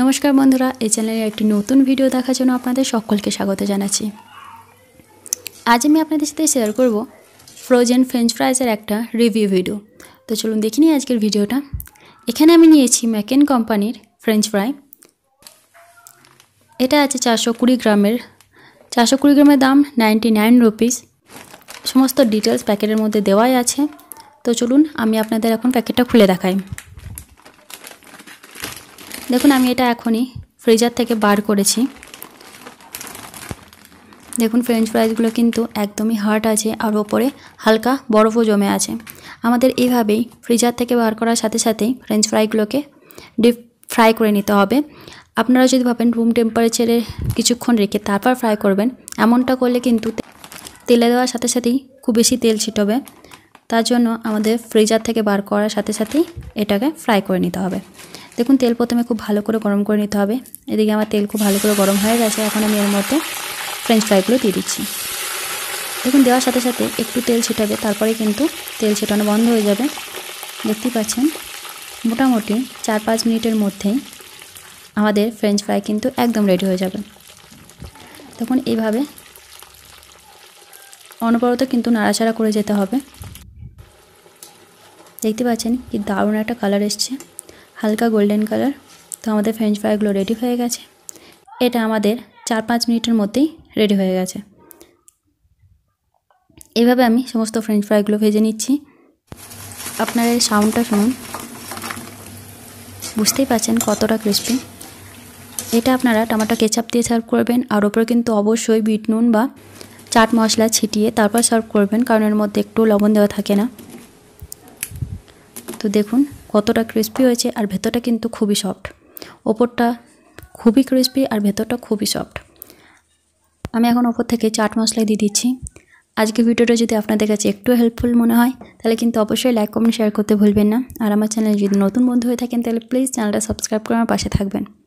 नमस्कार बंधुरा এই চ্যানেলে একটি নতুন ভিডিও দেখার জন্য আপনাদের সকলকে স্বাগত জানাচ্ছি। আজ আমি আপনাদের সাথে শেয়ার করব ফ্রোজেন ফ্রেঞ্চ ফ্রাইজের একটা রিভিউ ভিডিও। তো চলুন দেখে নিই আজকের ভিডিওটা। এখানে আমি নিয়েছি ম্যাকেন কোম্পানির ফ্রেঞ্চ ফ্রাই। এটা আছে 420 গ্রামের। 420 গ্রামের দাম 99 রুপিস। সমস্ত ডিটেইলস প্যাকেটের মধ্যে দেওয়াই আছে। তো চলুন আমি আপনাদের এখন প্যাকেটটা খুলে দেখাই। দেখুন আমি এটা এখনই ফ্রিজার থেকে বার করেছি। দেখুন ফ্রেঞ্চ ফ্রাইজগুলো কিন্তু একদমই হার্ড আছে আর উপরে হালকা বরফও জমে আছে। আমাদের এইভাবেই ফ্রিজার থেকে বার করার সাথে সাথেই ফ্রেঞ্চ ফ্রাইগুলোকে ডিপ ফ্রাই করে নিতে হবে। আপনারা যদি ভাবেন রুম টেম্পারেচারে কিছুক্ষণ রেখে তারপর ফ্রাই করবেন, এমনটা করলে কিন্তু তেলে দেওয়ার সাথে সাথেই খুব বেশি তেল ছিটবে। তার জন্য আমাদের ফ্রিজার থেকে বার করার সাথে সাথেই এটাকে ফ্রাই করে নিতে হবে। দেখুন তেল প্রথমে খুব ভালো করে গরম করে নিতে হবে। এদিকে আমার তেল খুব ভালো করে গরম হয়ে গেছে। এখন আমি এর মধ্যে ফ্রেঞ্চ ফ্রাইগুলো দিয়ে দিচ্ছি। দেখুন দেওয়ার সাথে সাথে একটু তেল ছিটাবে, তারপরে কিন্তু তেল ছিটানো বন্ধ হয়ে যাবে। দেখতেই পাচ্ছেন মোটামুটি 4-5 মিনিটের মধ্যেই আমাদের ফ্রেঞ্চ ফ্রাই কিন্তু একদম রেডি হয়ে যাবে। তখন এইভাবে অনবরত কিন্তু নাড়াচাড়া করে যেতে হবে। দেখতে পাচ্ছেন কি দারুণ একটা কালার এসছে, হালকা গোল্ডেন কালার। তো আমাদের ফ্রেঞ্চ ফ্রাইগুলো রেডি হয়ে গেছে। এটা আমাদের 4-5 মিনিটের মধ্যেই রেডি হয়ে গেছে। এইভাবে আমি সমস্ত ফ্রেঞ্চ ফ্রাইগুলো ভেজে নিচ্ছি। আপনারা এই সাউন্ডটা শুনুন, বুঝতেই পারছেন কতটা ক্রিস্পি। এটা আপনারা টমেটো কেচাপ দিয়ে সার্ভ করবেন, আর ওপরে কিন্তু অবশ্যই বিট নুন বা চাট মশলা ছিটিয়ে তারপর সার্ভ করবেন, কারণ এর মধ্যে একটু লবণ দেওয়া থাকে না। তো দেখুন কতটা ক্রিস্পি হয়েছে, আর ভেতরটা কিন্তু খুবই সফট। ওপরটা খুবই ক্রিস্পি আর ভেতরটা খুবই সফট। আমি এখন ওপর থেকে চাট মশলা দিয়ে দিচ্ছি। আজকের ভিডিওটা যদি আপনাদের কাছে একটু হেল্পফুল মনে হয় তাহলে কিন্তু অবশ্যই লাইক কমেন্ট শেয়ার করতে ভুলবেন না। আর আমার চ্যানেল যদি নতুন বন্ধু হয়ে থাকেন তাহলে প্লিজ চ্যানেলটা সাবস্ক্রাইব করে আমার পাশে থাকবেন।